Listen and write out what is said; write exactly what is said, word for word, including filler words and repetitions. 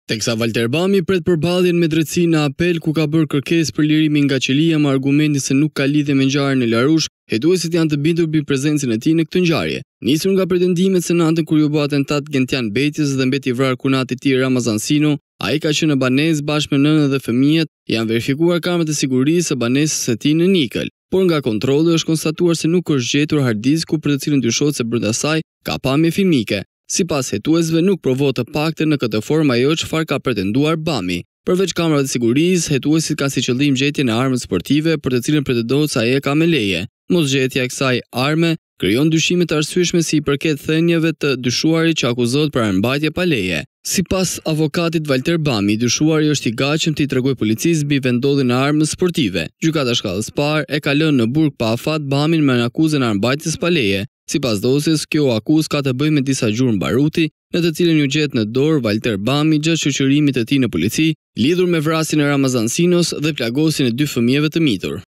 Teksa Walter Bami pret përballjen me drejtsinë në apel ku ka bërë kërkesë për lirimin nga qelia me argumentin se nuk ka lidhje me ngjarjen e Larush, hetuesit janë të bindur mbi prezencën e tij në këtë ngjarje. Nisur nga pretendimet se natën kur u bë atentat Gentian Betjes dhe mbeti vrarë kunati i tij Ramazan Sino, ai ka qenë në banesë bashkë me nënën dhe fëmijët, janë verifikuar kamerat e sigurisë së banesës së tij në Nikël. Por nga kontrolli është konstatuar se nuk është gjetur hardisku për të cilën dyshohet se brenda saj ka pamje filmike. Sipas hetuesve nuk provohet të paktën në këtë formë ajo çfarë ka pretenduar Bami. Përveç kamerave të sigurisë, hetuesit kanë si qëllim gjetjen e armës sportive për të cilën pretendohet se ai e ka me leje. Mosgjetja e kësaj arme krijon dyshime të arsyeshme si i përket thënieve të dyshuarit që akuzohet për armbajtje pa leje. Sipas avokatit Walter Bami, dyshuari është i gatshëm të i tregojë policisë mbi vendodhjen e armës sportive. Gjykata shkallës parë e ka lënë në burg pa afat Bamin me akuzën e armbajtjes pa leje. Sipas dosjes, kjo akuzë ka të bëjë me disa gjurmë baruti, në të cilën u gjet në dorë Walter Bami gjatë shoqërimit të tij në polici, lidhur me vrasjen e Ramazan Sinos dhe plagosjen e dy fëmijëve të mitur.